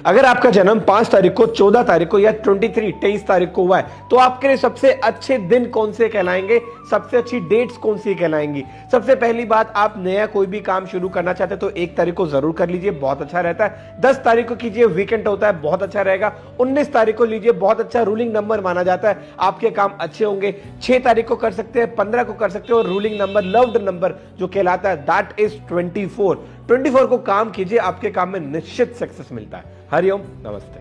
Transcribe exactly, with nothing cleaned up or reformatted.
अगर आपका जन्म पांच तारीख को, चौदह तारीख को या तेईस तेईस तारीख को हुआ है तो आपके लिए सबसे अच्छे दिन कौन से कहलाएंगे, सबसे अच्छी डेट्स कौन सी कहलाएंगी? सबसे पहली बात, आप नया कोई भी काम शुरू करना चाहते हैं तो एक तारीख को जरूर कर लीजिए, बहुत अच्छा रहता है। दस तारीख को कीजिए, वीकेंड होता है, बहुत अच्छा रहेगा। उन्नीस तारीख को लीजिए, बहुत अच्छा रूलिंग नंबर माना जाता है, आपके काम अच्छे होंगे। छह तारीख को कर सकते हैं, पंद्रह को कर सकते हो, रूलिंग नंबर, लव्ड नंबर जो कहलाता है that is twenty four. Twenty four को काम कीजिए, आपके काम में निश्चित सक्सेस मिलता है। हरिओम, नमस्ते।